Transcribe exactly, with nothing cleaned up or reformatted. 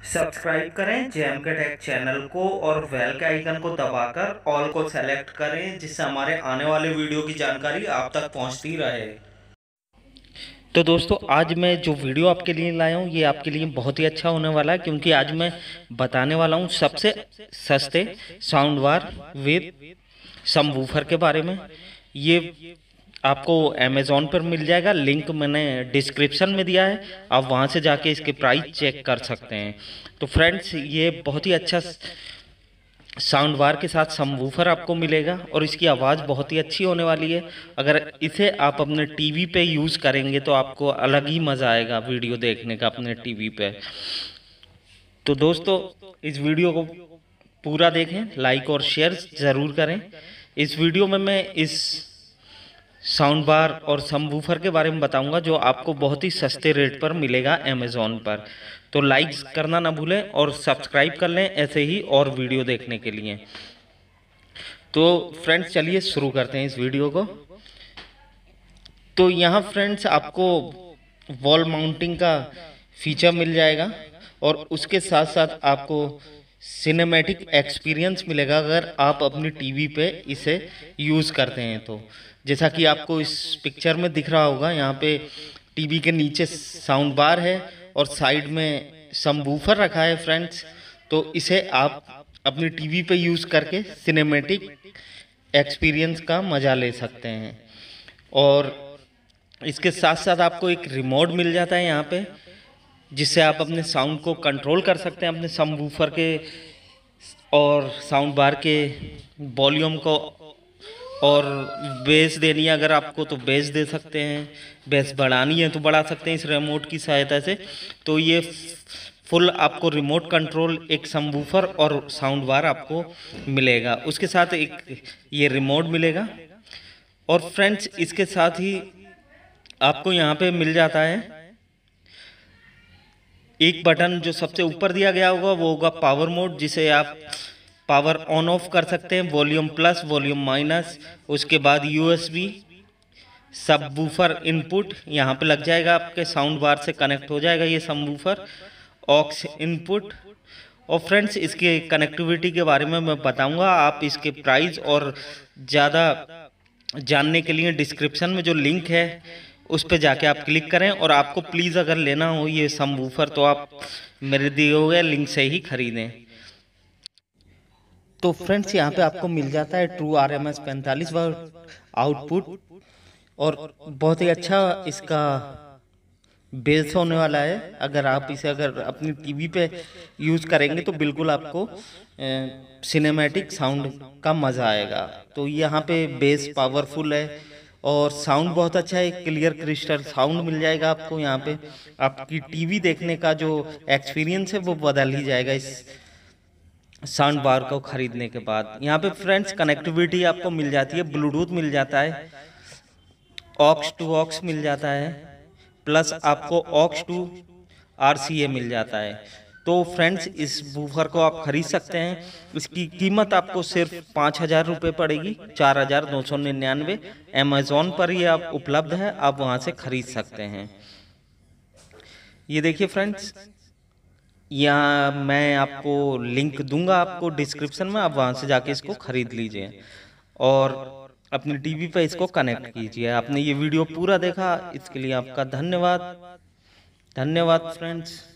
Subscribe करें JM के take channel को और बेल के आइकन को दबाकर ऑल को सेलेक्ट करें, जिससे हमारे आने वाले वीडियो की जानकारी आप तक पहुंचती रहे। तो दोस्तों, आज मैं जो वीडियो आपके लिए लाया हूँ ये आपके लिए बहुत ही अच्छा होने वाला है, क्योंकि आज मैं बताने वाला हूँ सबसे सस्ते साउंड बार विद सबवूफर के बारे में। ये आपको अमेज़ॉन पर मिल जाएगा, लिंक मैंने डिस्क्रिप्शन में दिया है, आप वहाँ से जाके इसके प्राइस चेक कर सकते हैं। तो फ्रेंड्स, ये बहुत ही अच्छा साउंड बार के साथ सबवूफर आपको मिलेगा और इसकी आवाज़ बहुत ही अच्छी होने वाली है। अगर इसे आप अपने टीवी पे यूज़ करेंगे तो आपको अलग ही मज़ा आएगा वीडियो देखने का अपने टीवी पे। तो दोस्तों, इस वीडियो को पूरा देखें, लाइक और शेयर ज़रूर करें। इस वीडियो में मैं इस साउंड बार और सबवूफर के बारे में बताऊंगा जो आपको बहुत ही सस्ते रेट पर मिलेगा अमेज़ॉन पर। तो लाइक करना ना भूलें और सब्सक्राइब कर लें ऐसे ही और वीडियो देखने के लिए। तो फ्रेंड्स, चलिए शुरू करते हैं इस वीडियो को। तो यहाँ फ्रेंड्स आपको वॉल माउंटिंग का फीचर मिल जाएगा और उसके साथ साथ आपको सिनेमैटिक एक्सपीरियंस मिलेगा अगर आप अपनी टीवी पे इसे यूज़ करते हैं तो। जैसा कि आपको इस पिक्चर में दिख रहा होगा, यहाँ पे टीवी के नीचे साउंड बार है और साइड में सबवूफर रखा है फ्रेंड्स। तो इसे आप अपनी टीवी पे यूज़ करके सिनेमैटिक एक्सपीरियंस का मज़ा ले सकते हैं। और इसके साथ साथ आपको एक रिमोट मिल जाता है यहाँ पे, जिससे आप अपने साउंड को कंट्रोल कर सकते हैं, अपने सबवूफर के और साउंड बार के वॉल्यूम को। और बेस देनी है अगर आपको तो बेस दे सकते हैं, बेस बढ़ानी है तो बढ़ा सकते हैं इस रिमोट की सहायता से। तो ये फुल आपको रिमोट कंट्रोल एक सबवूफर और साउंड बार आपको मिलेगा, उसके साथ एक ये रिमोट मिलेगा। और फ्रेंड्स, इसके साथ ही आपको यहाँ पे मिल जाता है एक बटन जो सबसे ऊपर दिया गया होगा, वो होगा पावर मोड, जिसे आप पावर ऑन ऑफ कर सकते हैं, वॉल्यूम प्लस वॉल्यूम माइनस। उसके बाद यूएसबी सबवूफर इनपुट यहाँ पे लग जाएगा, आपके साउंड बार से कनेक्ट हो जाएगा ये सबवूफर। Aux input. और फ्रेंड्स, इसके कनेक्टिविटी के बारे में मैं बताऊंगा, आप इसके प्राइस और ज़्यादा जानने के लिए डिस्क्रिप्शन में जो लिंक है उस पर जाके आप क्लिक करें। और आपको प्लीज़ अगर लेना हो ये सबवूफर तो आप मेरे दिए हुए लिंक से ही खरीदें। तो फ्रेंड्स, यहाँ पे आपको मिल जाता है ट्रू आर एम एस पैंतालीस वाट आउटपुट और बहुत ही अच्छा इसका बेस होने वाला है। अगर आप इसे अगर अपनी टीवी पे यूज़ करेंगे तो बिल्कुल आपको सिनेमैटिक साउंड का मज़ा आएगा। तो यहाँ पे बेस पावरफुल है और साउंड बहुत अच्छा है, क्लियर क्रिस्टल साउंड मिल जाएगा आपको। यहाँ पे आपकी टीवी देखने का जो एक्सपीरियंस है वो बदल ही जाएगा इस साउंड बार को खरीदने के बाद। यहाँ पे फ्रेंड्स कनेक्टिविटी आपको मिल जाती है, ब्लूटूथ मिल जाता है, ऑक्स टू ऑक्स मिल जाता है, प्लस आपको ऑक्स टू आरसीए मिल जाता है। तो फ्रेंड्स, इस वूफर को आप खरीद सकते हैं। इसकी कीमत आपको सिर्फ पाँच हज़ार रुपये पड़ेगी, चार हज़ार दो सौ निन्यानवे। अमेज़ॉन पर ये आप उपलब्ध है, आप वहाँ से खरीद सकते हैं। ये देखिए फ्रेंड्स, यहाँ मैं आपको लिंक दूंगा आपको डिस्क्रिप्शन में, आप वहाँ से जाके इसको खरीद लीजिए और अपनी टीवी पे इसको कनेक्ट कीजिए। आपने ये वीडियो पूरा देखा, इसके लिए आपका धन्यवाद। धन्यवाद फ्रेंड्स।